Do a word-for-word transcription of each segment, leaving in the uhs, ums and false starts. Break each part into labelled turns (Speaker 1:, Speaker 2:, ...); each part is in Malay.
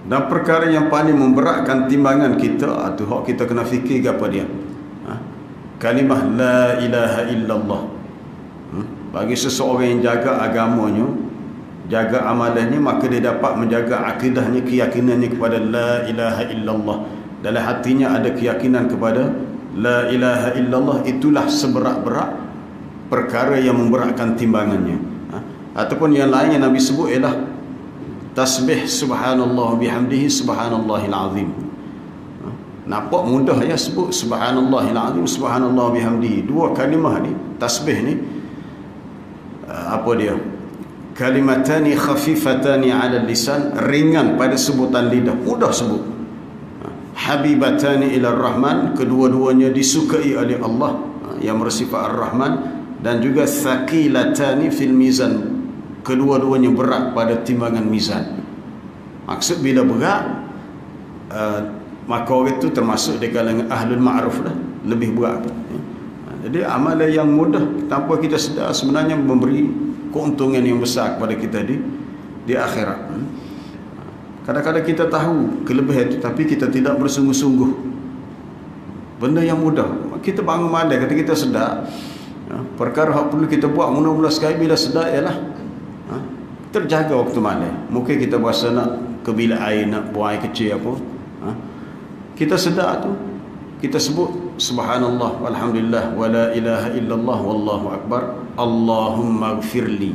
Speaker 1: Dan perkara yang paling memberatkan timbangan kita, itu hak kita kena fikir apa dia. Ha? Kalimah la ilaha illallah. Hmm? Bagi seseorang yang jaga agamanya, jaga amalannya, maka dia dapat menjaga akidahnya, keyakinannya kepada la ilaha illallah. Dalam hatinya ada keyakinan kepada la ilaha illallah. Itulah seberat-berat perkara yang memberatkan timbangannya. Ha? Ataupun yang lain yang Nabi sebut ialah tasbih subhanallah bihamdihi subhanallahil azim. Ha? Nampak mudah ya sebut subhanallahil azim, subhanallah bihamdihi. Dua kalimah ni, tasbih ni, apa dia? Kalimatani khafifatani ala lisan, ringan pada sebutan lidah, mudah sebut. Habibatani ila rahman, kedua-duanya disukai oleh Allah yang bersifat ar-Rahman, dan juga thaqilatani fil mizan, kedua-duanya berat pada timbangan mizan. Maksud bila berat, uh, maka orang itu termasuk di kalangan ahlul ma'ruf lah, lebih berat. Jadi amalan yang mudah tanpa kita sedar sebenarnya memberi keuntungan yang besar kepada kita di di akhirat. Kadang-kadang kita tahu kelebihan itu, tapi kita tidak bersungguh-sungguh. Benda yang mudah, kita bangun malam, kata kita sedar, perkara yang perlu kita buat mula-mula sekali bila sedar ialah terjaga waktu malam. Mungkin kita berasa nak ke bilik air, nak buang air kecil apa, kita sedar tu, kita sebut subhanallah walhamdulillah wala ilaha illallah wallahu akbar Allahumma gfirli.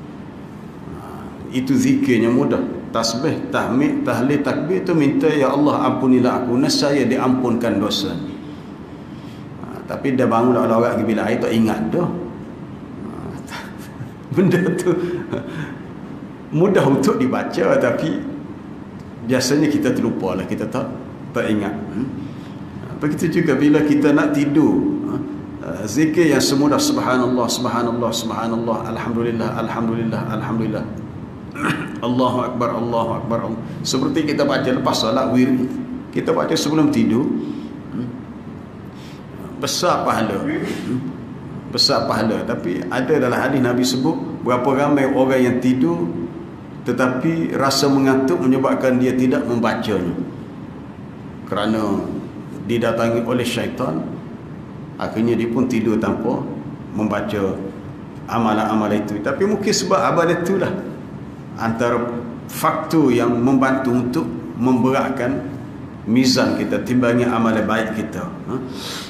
Speaker 1: Itu zikirnya mudah. Tasbih, tahmid, tahlil, takbir itu minta ya Allah ampunilah aku, nescaya diampunkan dosa. Ha, tapi dia bangun dah orang pergi bilik air tak ingat dah. Ha, benda tu mudah untuk dibaca, tapi biasanya kita terlupa lah, kita tak tak ingat. Hmm? Begitu juga bila kita nak tidur, uh, zikir yang semudah subhanallah, subhanallah, subhanallah, alhamdulillah, alhamdulillah, alhamdulillah, Allahu akbar, Allahu akbar. Seperti kita baca lepas solat wirid, kita baca sebelum tidur, hmm? besar pahala, hmm? besar pahala. Tapi ada dalam hadis Nabi sebut berapa ramai orang yang tidur tetapi rasa mengantuk menyebabkan dia tidak membacanya, kerana didatangi oleh syaitan, akhirnya dia pun tidur tanpa membaca amalan-amalan itu. Tapi mungkin sebab abad itulah antara faktor yang membantu untuk memberatkan mizan kita, timbangan amalan baik kita. Ha?